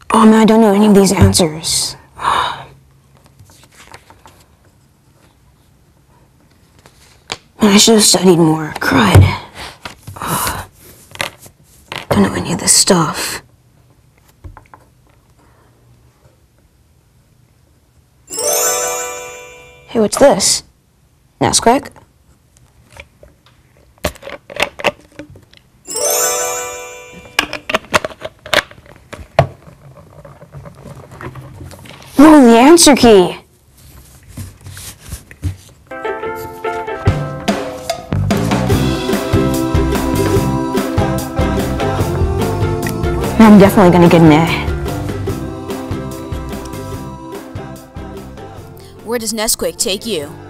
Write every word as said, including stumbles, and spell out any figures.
Oh man, I don't know any of these answers. Man, I should have studied more. Crud. Oh, don't know any of this stuff. Hey, what's this? Nesquik? Whoa, the answer key! I'm definitely gonna get an A. Where does Nesquik take you?